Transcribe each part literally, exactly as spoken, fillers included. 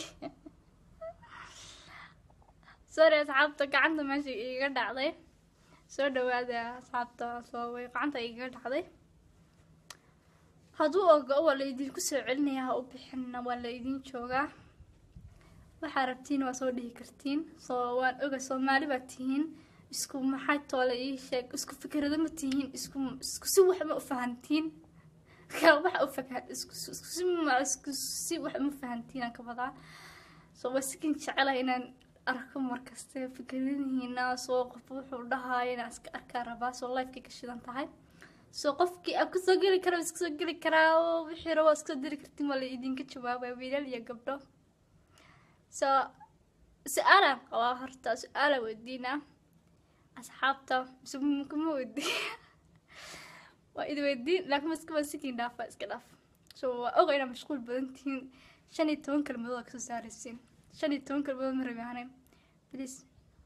sorry asxaabta gacanta meesha iiga dhacday soo dhawaada asxaabta soo way gacanta iiga dhacday hadduu ogo waa la idinku soo celinayaa ha u bixinna waa la idin joogaa waxaa rabtiin waa soo dhihi kartiin soo waan oga Soomaali baa tihiin isku maxay toole ii sheeg isku fikrado ma tihiin isku isku si wax ma u fahantiin ka wax u fakar isku isku si ma isku si wax ma fahantiin ka badaa soo wasikin jecelahay inaan arko markaste fikradihiina soo qof wuxuu dhahay inaan iska arkaa rabaa soo live ka shidan tahay soo qofkii aad ku soo gali karo iska soo gali karaa wixii rabo iska diri kartiin wala idinka jawaabay wiilal iyo gabdho soo su'aala waa horta su'aala weydiina asxaabta kuma weydiin waa idin weydiin laakiin iska wasikin dhaafa iska dhaaf soo waa oga inaan mashquul badan tihiin shan iyo toban kalmadood ka soo saaraysiin shan iyo toban kalmadood ma rabiyaanay please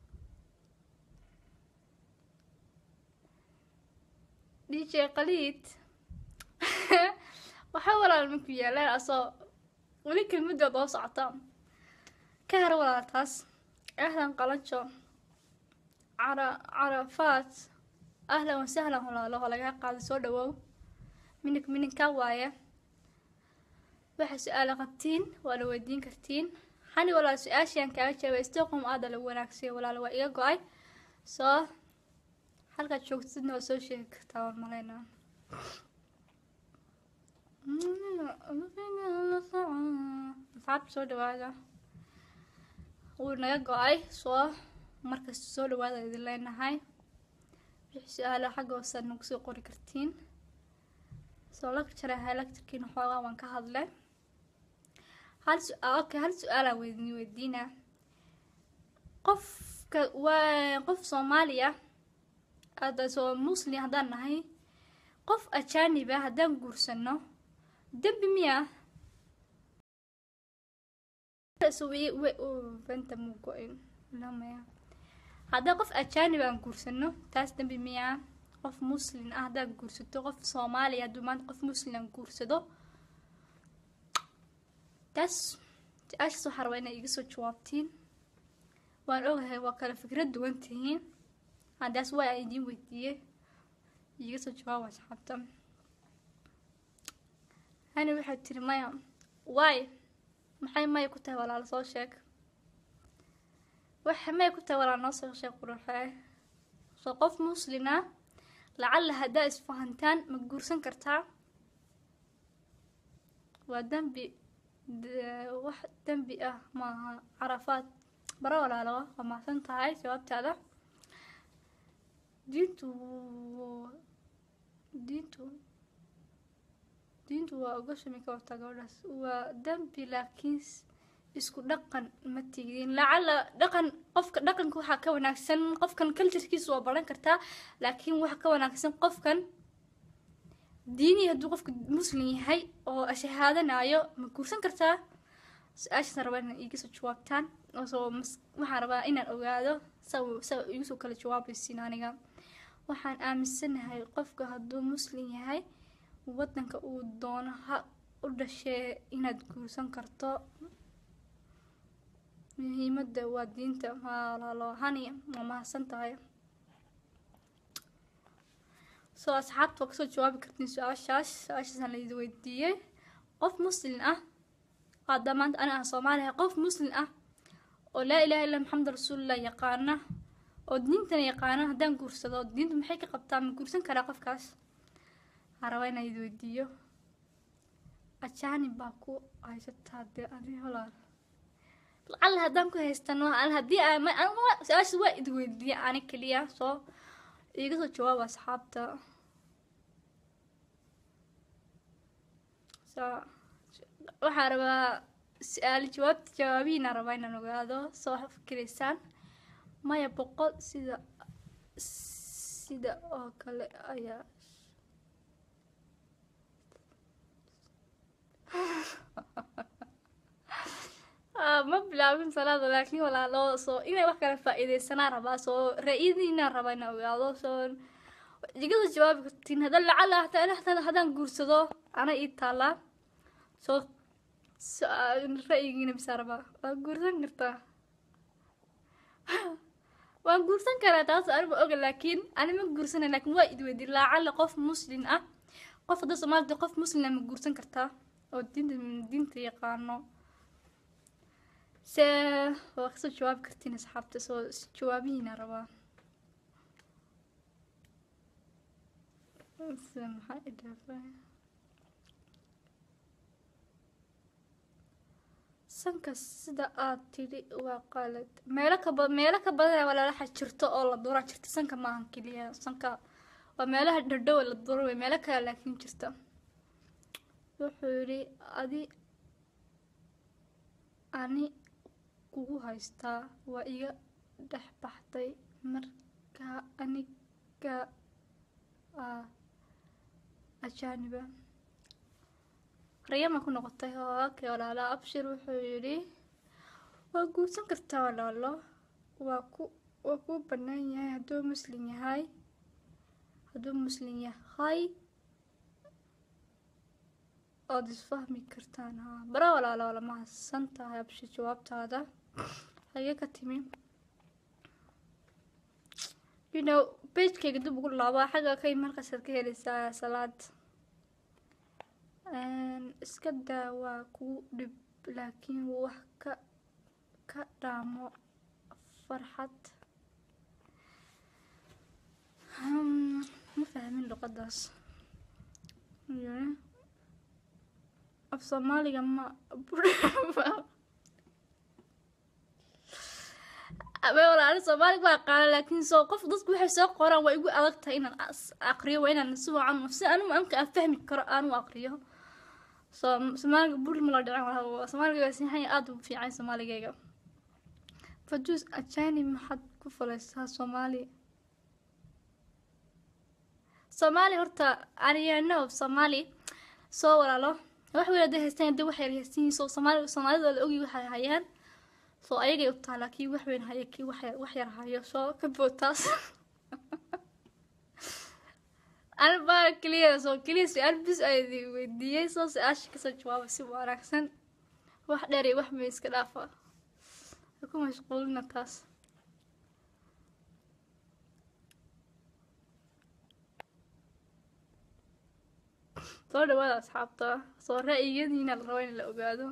D J Khalid waxa walaal ma ku yaalaan asoo wali kelmadda doo socota ka har walaaltaas ahlan qalanjo cara carafaat ahlan wa sahlan walaalo laga qaado soo dhawow minik mininka waaye waxa su'aal qabtiin wala weydiin kartiin hani walaal su'aashan ka jawaab istoqom aad la wanaagsan walaal waa iga go'ay soo halka joogtidna waa soo sheegi kartaa war maleena saab soo dhawaada uu naga go'ay soo markaas soo dhawaada idin leenahay wixii su'aal xaq oo san ugu soo qori kartiin soo la jarahay lecture-kiin xoogaa waan ka hadlay hal su'aal okay hal su'aal aan weydiin weydiina qof ka waa qof Soomaaliya هذا سو مسلم هذا نهاي قف أجانب هذا نقولسنه دب مياه سوي و بنت موقعين لا مياه هذا قف أجانب نقولسنه تاس دب مياه قف مسلم هذا نقولسته قف صومالي هذا ما قف مسلم نقولسته تاس إيش صحر وين يجلسوا جوابتين وأنا أقول وكالة فكرة دوانتين هذا سوى أيدي وديه يجلسوا جواب أصحابهم أنا واحد تري مايا واي محي ما يكتب ولا على صوت شك وح ما يكتب ولا نص شيء قروحه سقف مسلمة لعل هذا إسفهانتان مجورسن كرتها ودم بي واحد دم بيئة ما عرفات برا ولا لا وما سنت هاي جواب هذا دينتو دينتو دينتو وأقولش ميكا وتقولس ودمبي لكن isku dhaqan ma tigin lacala dhaqan qofka dhaqanku waxa ka wanaagsan qofkan culture-kiisu waa baran kartaa laakiin waxa ka wanaagsan qofkan diini hadduu qofku muslim yahay oo shahaadanayo ma guursan kartaa su'aasha rabana iga soo jawaabtaan oo soo waxaan rabaa inaan ogaado saw saw igu soo kala jawaabaysiin aniga waxaan aaminsanahay qofka hadduu muslim yahay wadanka uu doono ha u dhashay inaad guursan karto muhiimadda waa diinta walaalo hani ma mahadsan tahay soo asxaabta waa kasoo jawaabi kartiin su-aashaas su-aashaasaan la idin weydiiyey qof muslim ah hadda maanta ana ah Soomaaliya qof muslim ah oo laa ilaaha illa muxammad rasuulullah yaqaana oo diintana yaqaana haddaan guursado diintu maxay ka qabtaa ma guursan karaa qofkaas harabaa inaan idin weydiiyo ajaanib baa ku haysataa dee adiga walaal لعل هدام كه يستنوا على هدي ما أنا سأش واحد ودي أنا كليا صو يقصد جواب أصحابته صو وحرب سأل جواب جوابين ربعنا نقعدو صو فكريسان ما يبقى سيدا سيدا أكل أيا ما بلعبين صلاة لكن ولا لا صو إني وقت الفائدة سنة ربع صو رئيسنا ربعنا ويا صو يجوز الجواب تين هذا لعل حتى أنا حتى هذا نقول صدق أنا إيطالا صو سؤال رأيي بسرعة أقولن كرتا وأقولن كرا تاس أنا بقول لكن أنا ما أقولن لكن وايد ودي لعل قف مسلم أه قف ده سمال ده قف مسلم لما أقولن كرتا أو الدين من الدين تيقانو س وقت جواب كرتين أصحابته سو جوابين ربا سمح إدافع sanka sida aad tiri waa qalad meelo ka badan meelo ka badan wala la xirto oo la dura jirta sanka ma ahan kaliya sanka waa meelaha dhadhow la duro way meelo kale laakiin jirta wuxuu yiri adi ani kugu haystaa waa iga dhex baxday marka aniga ah ajaaniba ريما كنا قطعها هكا ولا لا أبشر وحيري وأقول سكرتها ولا لا وأكو وأكو بنايا هدو مسلم هاي هدو مسلم هاي أدرس فهمي كرتانها برا ولا لا ولا ما سنتها أبشر جوابت هذا هيا كتمي you know page كي قدو بقول لا حاجة كي مركز كي لسه صلاة iska daa waa ku dhib laakiin wax ka ka dhaamo farxad ma fahmin luqadaas af Soomaaliga ma abe walaal Soomaaliga waa qaal laakiin soo qof dadku waxay soo qoraan way igu adag tahay inaan aqriyo waa inaan si wacan nafsi anu ma amka fahmi karo aan aqriyo Soomaaliga bur ma la dhicin waa Soomaaliga si hay aad u fiican Soomaaliga fadus ajani maxad ku falaysaa Soomaali Soomaali horta ariyana of Soomaali soo walaalo wax weeyada haystaan dad wax yar haystiin soo Soomaali Soomaalida la ogi waxay hayaan soo ayaga u taala kii wax weyn hayo kii wax wax yar hayo soo ka bootaas أنا بقى كلية سو كلية سؤال بس أيدي ودي سو سأش كسر جواب سو أحسن واحد داري واحد ميس كلافة أكون مشغول نتاس صار ولا أصحابته صار رأيي هنا الروين اللي أقعدوا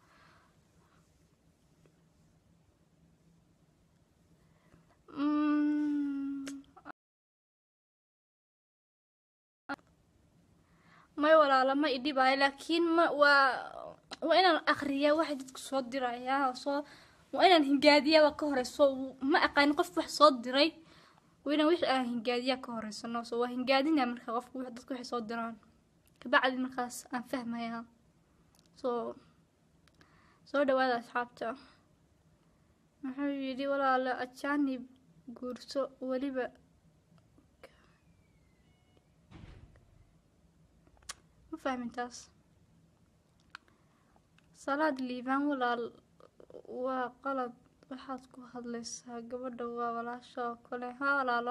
ما ولا لما يدي باي لكن ما و وأنا أخرية واحد صوت درايا صو وأنا هنجادية وكهرة صو ما أقان قف واحد صوت دراي وأنا وش هنجادية كهرة صنو صو هنجادينا من خف واحد واحد صوت دران بعد من خاص أنا فاهمة يا صو صو ده ولا أصحابته ما حبيبي ولا لا أتشاني قرصو ولي ب فاهم تاس صلاة الليبان ولا وقلب waxaad ku hadlaysaa gabadha waa walaasha kale ha walaalo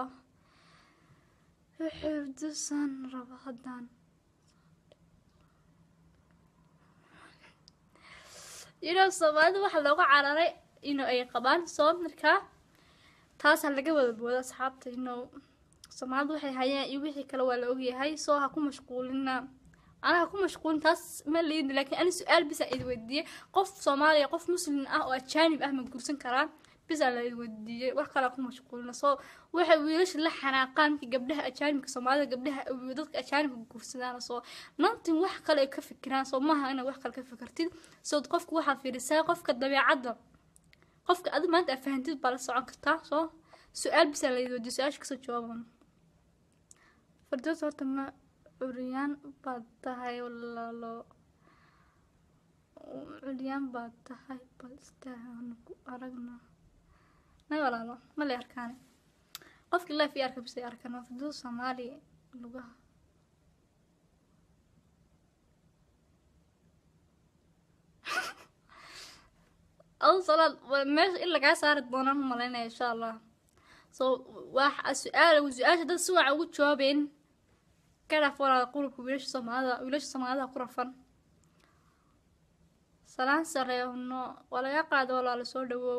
xifdisan raba hadan iyadoo Soomaalida waxa looga cararay inuu ay qabaan soo markaa taas laga wada booda asxaabta inuu Soomaalida waxay hayaan iyo wixii kale waa la og yahay soo ha ku mashquulina أنا هكون مشغول تاس ما اللي يدي لكن أنا سؤال بس أوديه قف صومالي قف مسلم أه وأتشاني بأهم جورسن كران بس على يوديه وحكي أكون مشغول نصو واحد ويلش اللي حناقان في قبلها أتشاني كصومالي قبلها ويضك أتشاني في جورسن أنا صو ننتي وحكي لا يكفي كران صو ما أنا وحكي كيف فكرتين صو قفك واحد في رسالة قفك الضبيعة عضة قفك أدم ما أنت فهمتي بلا عن كتا صو سؤال بس على يوديه سؤال كسر جوابهم فردوس هرتما عريان باتهاي ولا لا عريان باتهاي بستهان أرجنا ما ولا لا ما لي أركاني قف الله في أركب سي أركان وفدو صومالي لغة أوصل مش إلا قاعد صارت بونهم مالنا إن شاء الله صو واحد السؤال وسؤال ده سوى عود جوابين كذا فورا قولك ويلش سماذا ويلش سماذا قرفا salaan sare no wala ya qaado wala la soo dhawow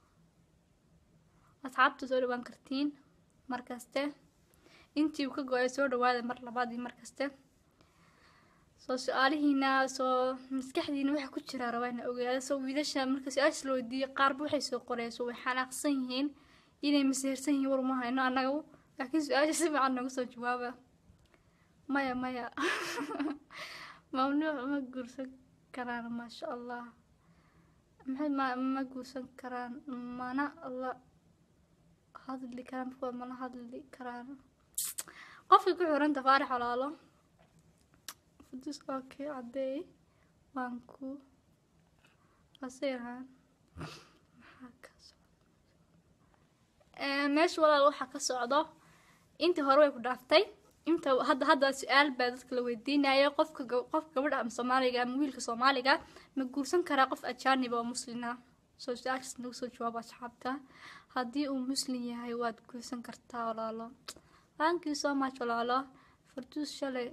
asxaabta soo dhawaan kartiin markaste intii uu ka go'ay soo dhawaada mar labaad iyo markaste soo su'aalihiina soo maskaxdiina waxa ku jira rabaan ogaada soo wiilasha marka su'aasha loo diiyo qaar buu waxay soo qorayso way xanaaqsan yihiin inay maseersan yihiin war ma hayno anagu laakiin su'aasha si fiican nagu soo jawaaba maya maya mamnuuc ma guursan karaan ma sha Allah maxay ma ma guursan karaan mana Allah hadli karaan kuwa mana hadli karaan qofkii ku xiran tafaariix walaalo fudus okay caday waan ku qasayaan maxaa ka socdo ee meesh walaal waxa ka socdo inta hore way ku dhaaftay inta hadda hadda su'aal baa dadka la weydiinayo qofka qof gabadha ama Soomaaliga ama wiilka Soomaaliga ma guursan karaa qof ajaanib oo muslina soo su'aashaas nagu soo jawaab asxaabta haddii uu muslim yahay waad guursan kartaa walaalo thank you so much walaalo Fardus shalay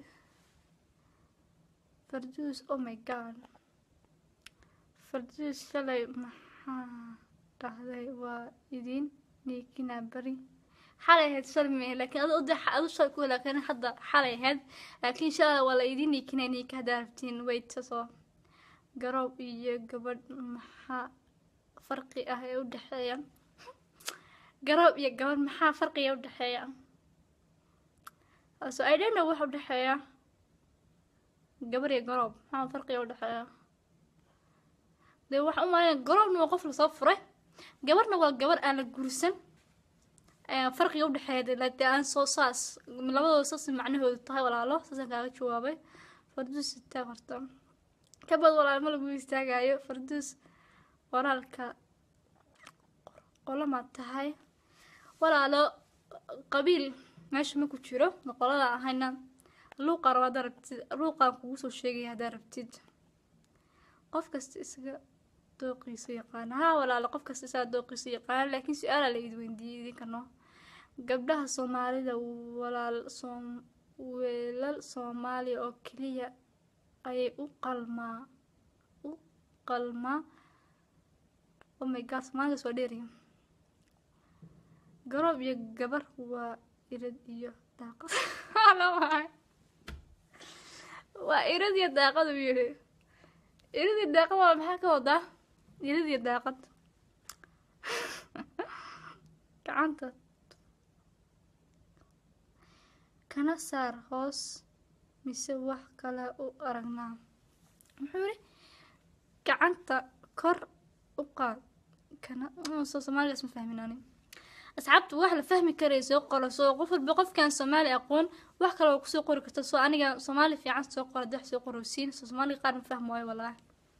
Fardus oh my god Fardus shalay maxaa dhahday waa idin niikina bari xalay had salmi laakiin adu adu adu soo ku laakiin hadda xalay had laakiin shalay wala idin niikina niika daartiin wait soo garoob iyo gabadh maxaa farqi ah ee u dhaxeeya garoob iyo gabadh maxaa farqi ah u dhaxeeya so I don't know waxa u dhaxeeya gabar iyo garoob maxaa farqi ah u dhaxeeya de waxa u maayn garoobna waa qof la soo furay gabarna waa gabar aan la guursan ee farqi u dhaxeeya la aan soo saas labadooda saas macnahoodu tahay walaalo saas kaaga jawaabay Fardus inta horta kabad walaal ma lagu istaagayo Fardus walaalka qolama tahay walaalo qabiil meesha ma ku jiro qolada ahayna luuqa rawa darabtid luuqa kugu soo sheegay darabtid qof kasta isaga dooqiisa yaqaan ha walaalo qof kasta isaga dooqiisa yaqaan laakiin su'aal la weydiiyay kano gabdhaha Soomaalida walaal soom weelal Soomaali oo kaliya ay u qalmaa u qalmaa oh my god Soomaaliga soo dheeriyo garoob iyo gabar waa irad iyo daaqad waa irad iyo daaqad u yiri irad iyo daaqad waa maxaa ka wadaa irad iyo daaqad gacanta kana saar hoos mise wax kale u aragnaa muxuu yiri gacanta kor u qaad kana soo Soomaaliga isma fahminaani asxaabtu wax la fahmi karayso qolo soo qof walba qofkan Soomaali aqoon wax kale oo ku soo qori karto soo aniga Soomaali fiican soo qoro dax soo qorosiin soo Soomaali qaar ma fahmaayo walaa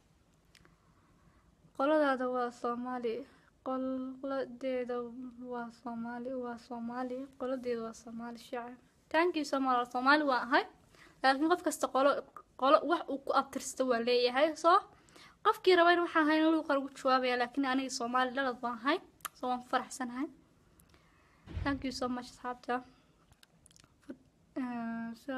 qoladaada waa Soomaali qoladeeda waa Soomaali waa Soomaali qoladeeda waa Soomaali shacab thank you so much Soomaali waa ahay laakiin qof kasta qolo qolo wax uu ku abtirsto waa leeyahay soo qofkii rabay waxa ahayn inuu qargu jawaabaya laakiin aniga Soomaali dhalad baan ahay soo waan faraxsanahay thank you so much asxaabta so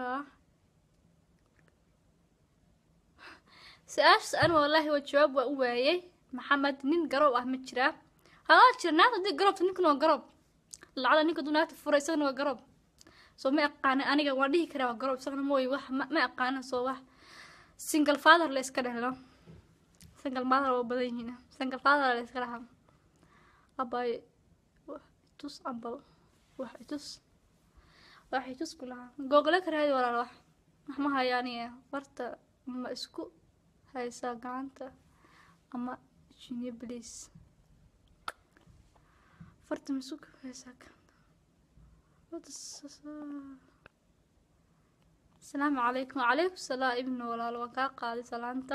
سأش أنا والله وجواب وأوعي محمد نين قرب أحمد شرا ها شرناه ده قرب تنكون وقرب العلا نيك دونات فريسان وقرب سو ما أقانا أنا جواديه كرا وقرب سكنا موي وح ما أقانا سو وح single father ليس كده لا single mother وبدين هنا single father ليس كده هم أباي توس أبل واحد توس واحد توس كلها جوجل كره هذي ولا راح ما هي يعني ورت ما اسكو هاي ساقانتا أما جيني بليس فرت مسوك هاي ساقانتا السلام عليكم وعليكم السلام ابن ولا الوقاء قادي سلامتا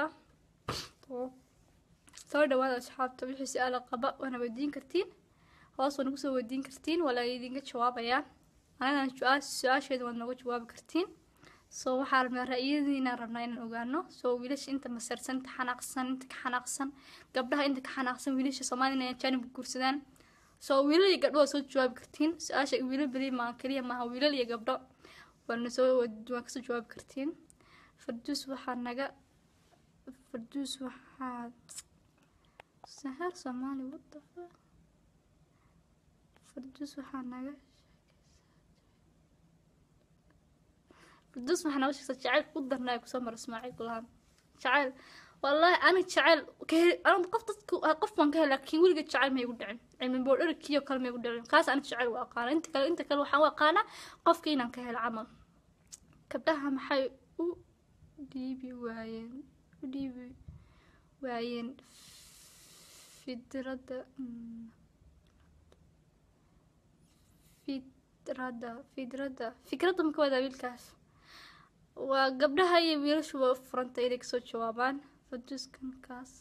سوى دواء أصحاب تبيحي سؤال قباء وانا بدين كرتين خلاص وانا قصوا بدين كرتين ولا يدين جواب يا أنا سؤال سؤال شيء وانا جواب كرتين سو waxaan ra'yadiina rabnaa inaan ogaano soo wiilasha inta masarsan xanaaqsan inta xanaaqsan gabdhaha inta xanaaqsan wiilasha Soomaaliyeed inay janib guursadaan soo wiilal iyo gabdho soo jawaab kartiin su'aasha wiilal bari ma kaliya ma wiilal iyo gabdho wana soo waa ka soo jawaab kartiin Fardus waxaan naga فردوس واحد سهر صومالي وطفة فردوس واحد ناقش فردوس واحد ناقش شعيل قدر نايك سمر اسماعيل كلها شعيل والله أنا شعيل كه أنا قفت قف من كه لكن ولقيت شعيل ما يقول عن من بقول لك كيو كلمة يقول عن خلاص أنا شعيل وأقانا أنت كل أنت كل وحوا قانا قف كينا كه العمل كبدها محي ديبي وعين ديبي وعين فدرة فدرة فدرة فكرة مكودة بالكاس وقبلها يبيرش وفرنت إليك صوت جوابان فدوس كان كاس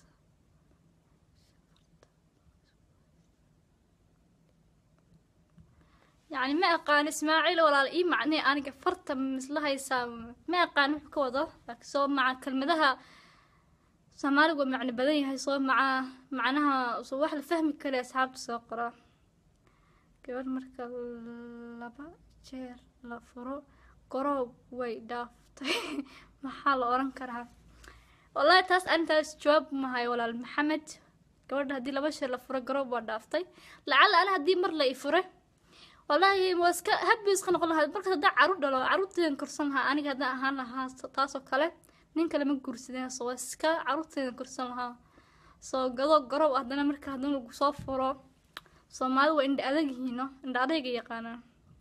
يعني ما أقان إسماعيل ولا الإي معني أنا قفرت مثلها يسام ما أقان كوضة لكن صوب مع كلمة ذها سمارق ومعني بدني هاي صوب مع معناها صوح الفهم كل أصحاب تساقرا قبل مركب لبا جير لفرو قروب وي دافتي محل أوران كرها والله تاس أنت جواب ما هاي ولا المحمد قبل هدي لبا شير لفرو قروب ودافتي لعل أنا هدي مر لي فره والله موسك هبي خلنا نقول هذا بركة دا عروض دلو عروض تين كرسنها أنا هدا أهان لها تاسو كله نين كلام كرسدين سواسك عروض تين كرسنها سو قضوا قروا هدنا مركه هدنا صفروا Soomaali waa indha adag yihiin no indha adag yaqaanaan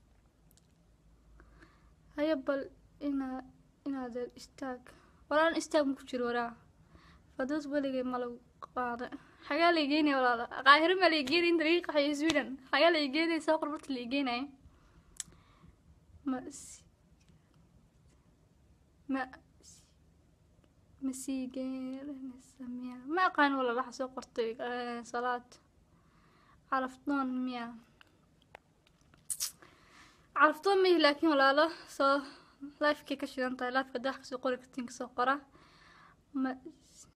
haya bal ina inaad istaag walaan istaag ma ku jiro waraa fadoos waligay ma lagu qaada xagaa la geynay walaala qaahiro ma la geynay inta laga qaxay Sweden xagaa la geynay soo qorbat la geynay ma ma masiigeer nasamiya ma qaan wala waxa soo qortay salaad عرفتون مياه عرفتون ميه لكن ولا لا صو لايف كي كشيدان تاي لايف كداخ سو قوري كتين كسو قرا ما